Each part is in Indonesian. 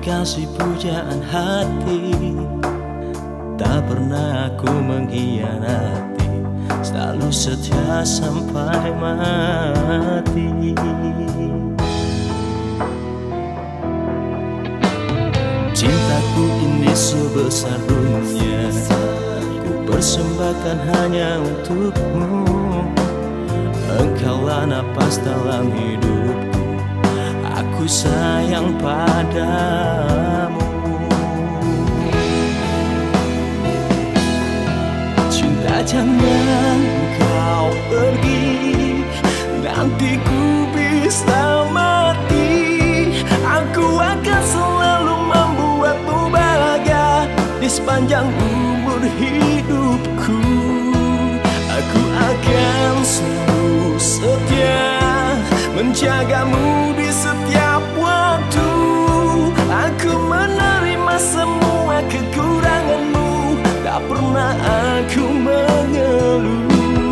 kasih pujaan hati. Tak pernah aku mengkhianati, selalu setia sampai mati. Cintaku ini sebesar dunia, ku persembahkan hanya untukmu. Engkaulah napas dalam hidupku, aku sayang padamu. Cinta, jangan kau pergi, nanti ku bisa mati. Aku akan selalu membuatmu bahagia di sepanjang umur hidupku. Aku akan selalu setia menjagamu di setiap waktu. Aku menerima semua kekuranganmu, tak pernah aku mengeluh.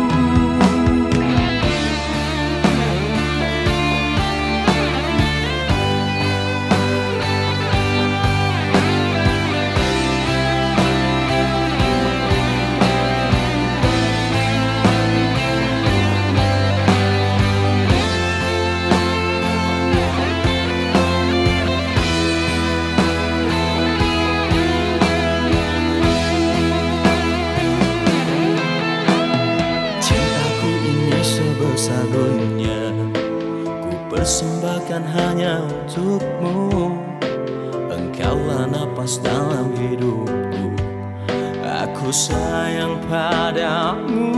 Dunia, ku persembahkan hanya untukmu. Engkaulah napas dalam hidupku, aku sayang padamu.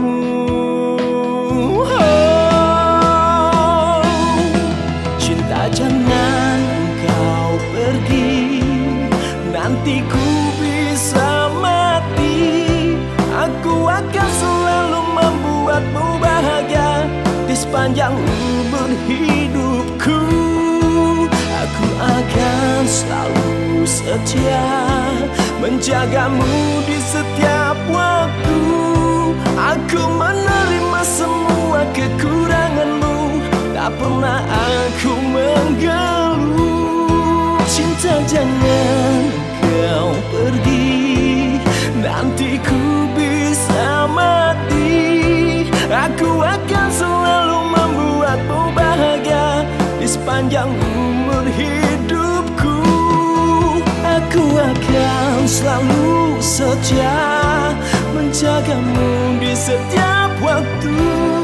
Oh, cinta, jangan kau pergi, nanti ku bisa mati. Aku akan selalu membuatmu bahagia di sepanjang umur hidupku. Aku akan selalu setia menjagamu di setiap waktu. Aku menerima semua kekuranganmu, tak pernah aku mengeluh. Cinta, jangan kau pergi, nanti ku bisa mati. Aku akan selalu membuatmu bahagia di sepanjang umur hidupku. Aku akan selalu setia menjagamu di setiap waktu.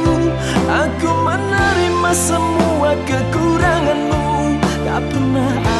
Aku menerima semua kekuranganmu, tak pernah